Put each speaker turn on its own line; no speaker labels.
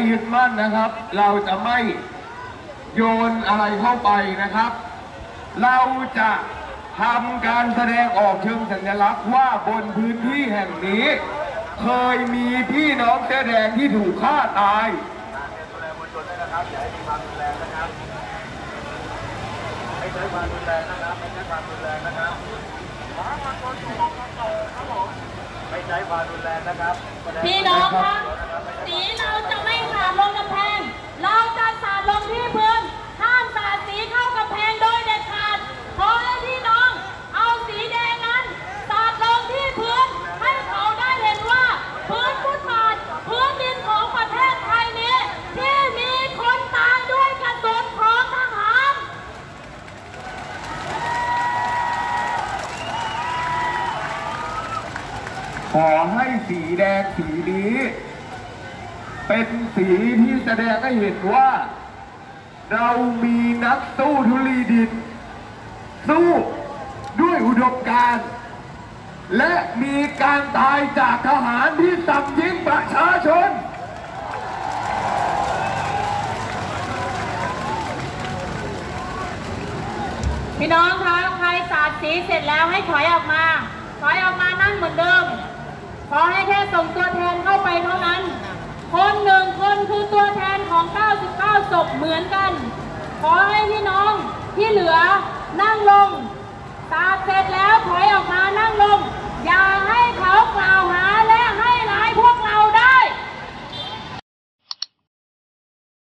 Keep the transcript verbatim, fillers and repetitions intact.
ยึดมั่นนะครับเราจะไม่โยนอะไรเข้าไปนะครับเราจะทำการแสดงออกเชิงสัญลักษณ์ว่าบนพื้นที่แห่งนี้เคยมีพี่น้องเสื้อแดงที่ถูกฆ่าตายดูแลมวลชนด้วยนะครับอย่าให้มีความรุนแรงนะครับไม่ใช้ความรุนแรงนะครับไม่ใช้ความรุนแรงนะครับไม่ใช้ความรุนแรงนะครับ
พี่น้องคะสีเราจะไม่สาดลงกำแพงเราจะสาดลงที่พื้นห้ามสาดสีเข้ากำแพงโดยเด็ดขาดขอให้พี่น้องเอาสีแดงนั้นสาดลงที่พื้นให้เขาได้เห็นว่าพื้นฟุตบาทพื้นดินของประเทศไทยนี้ที่มีคนตายด้วยกระสุนของทหาร
ขอให้สีแดงสีนี้เป็นสีที่แสดงให้เห็นว่าเรามีนักสู้ทุลีดินสู้ด้วยอุดมการณ์และมีการตายจากทหารที่สับยิงประชาชน
พี่น้องคะใครสาดสีเสร็จแล้วให้ถอยออกมาถอยออกมานั่งเหมือนเดิมขอให้แค่ส่งตัวแทนเข้าไปเท่านั้นคนหนึ่งคนคือตัวแทนของเก้าสิบเก้าศพเหมือนกันขอให้พี่น้องที่เหลือนั่งลงสาดเสร็จแล้วถอยออกมานั่งลงอย่าให้เขากล่าวหา